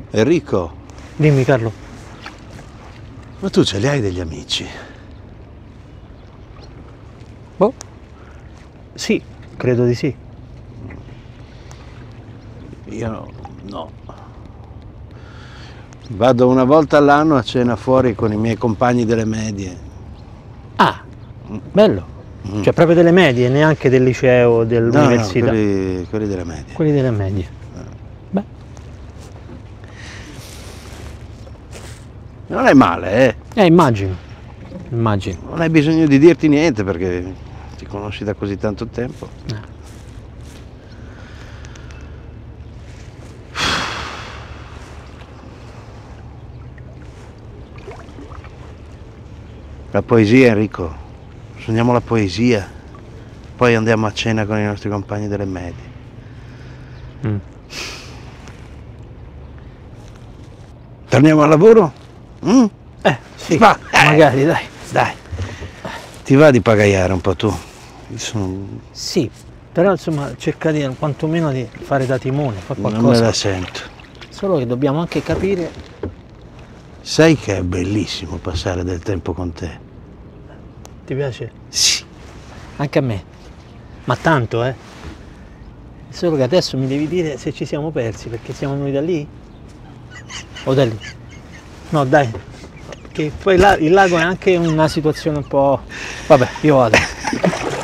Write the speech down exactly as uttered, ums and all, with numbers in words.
Enrico, Dimmi Carlo. ma tu ce li hai degli amici? Boh. Sì, credo di sì. Io no. Vado una volta all'anno a cena fuori con i miei compagni delle medie. Ah, bello. Mm. Cioè proprio delle medie, neanche del liceo, No, no, dell'università. quelli, quelli delle medie. Quelli delle medie. Beh, Non è male, eh. eh, immagino. Immagino. Non hai bisogno di dirti niente perché ti conosci da così tanto tempo. Eh. La poesia, Enrico. Sogniamo la poesia. Poi andiamo a cena con i nostri compagni delle medie. Mm. Torniamo al lavoro? Mm? Eh, sì, Va, eh. magari, dai. Dai. Ti va di pagaiare un po' tu? Io sono... Sì, però insomma cerca di quantomeno di fare da timone, fare Non me qualcosa. la sento. Solo che dobbiamo anche capire. Sai che è bellissimo passare del tempo con te? Ti piace? Sì. Anche a me. Ma tanto, eh. Solo che adesso mi devi dire se ci siamo persi, perché siamo venuti da lì? O da lì? No, dai. Che poi là, il lago è anche una situazione un po'. Vabbè, io vado.